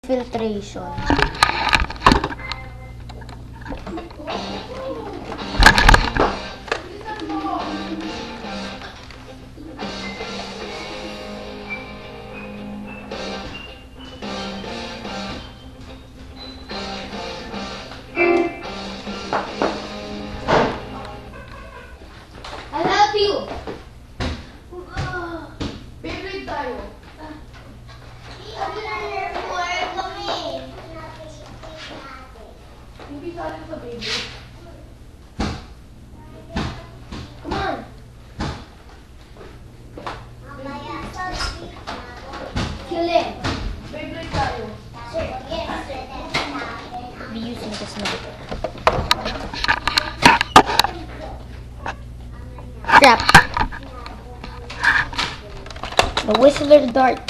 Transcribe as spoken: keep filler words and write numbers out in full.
infiltration. I'll help you. Favorite tayo. Hindi sa atin sa baby. Come on. Kill it. Favorite tayo. Be using the sniper. Crap. The Whistler Dart.